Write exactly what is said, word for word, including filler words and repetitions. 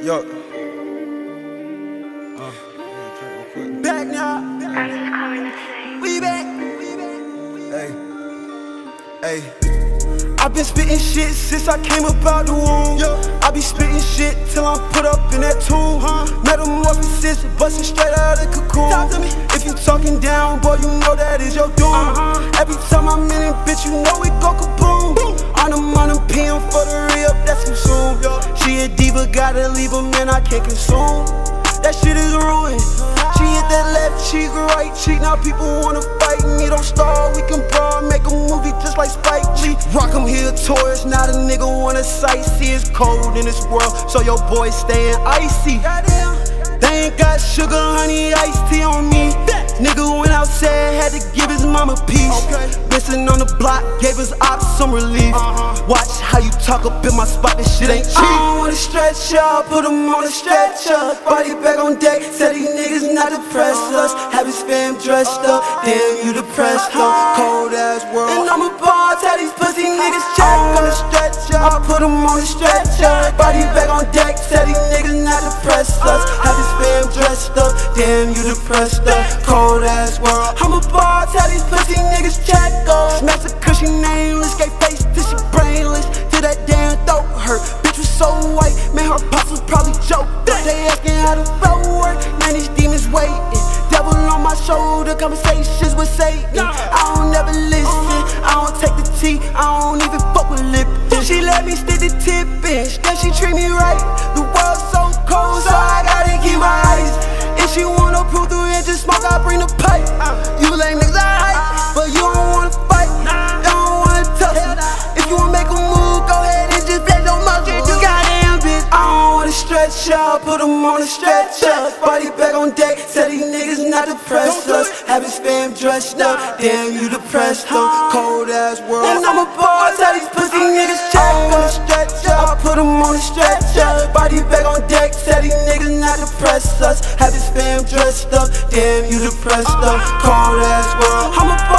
Yo. Uh, back now. I'm just calling to say We back. Hey. Hey. I've been spitting shit since I came up out the womb. Yo. I be spitting shit till I'm put up in that tomb. Huh? Metamorphosis, bustin' straight out of the cocoon. Talk to me. If you talking down, boy, you know that is your doom. Uh-huh. Every time I'm in it, bitch, you know it go kaboom. Boom. On them, on them, P M for the re-up, that's consumed. Yo. She a diva, gotta leave her, man, I can't consume. That shit is ruined. She hit that left cheek, right cheek. Now people wanna fight me. Don't start, we can brawl, make a movie just like Spike Lee. Rock 'em here, tourists. Now the nigga wanna sightsee. It's cold in this world, so your boy staying icy. They ain't got sugar, honey, iced tea on me. Nigga went outside, had to give his mama peace. Listen on the block, gave his ops some relief. Watch how you talk up in my spot, this shit ain't cheap. I don't wanna stretch up, put him on a stretcher. Body back on deck, said these niggas not depress us. Have his fam dressed up, damn you depressed, huh? Cold ass world. And I'm a boss, tell these pussy niggas check on the stretcher. I put him on a stretcher. Body back on deck, said these niggas not depress us. Have his fam dressed up, damn you depressed up. Cold ass world. I'm a boss, tell these pussy niggas check up. Smash a cushy nameless, gay face till she brainless. Till that damn throat hurt. Bitch was so white, man her pops was probably joke. They asking how the flow work, man these demons waiting. Devil on my shoulder, conversations with Satan. I don't never listen, I don't take the tea, I don't even fuck with lip. She let me stick the tip in, then she treat me right. The world's so cold, so I gotta keep my eyes. If she wanna pull through and just smoke, I bring the pipe. You lame niggas I hype, but you don't wanna fight, you don't wanna touch it. If you wanna make a move, go ahead and just flex your muscles. You goddamn bitch. I don't wanna stretch out, put him on a stretcher. Body back on deck, said these niggas not depressed us. Have his fam dressed up, damn you depressed them. Cold ass world. And I'm a boss, tell these pussy niggas check on the stretcher. I put him on a stretcher. Body back on deck, said these niggas not depressed us. Have his fam dressed up, damn you depressed them. Cold ass world. I'm a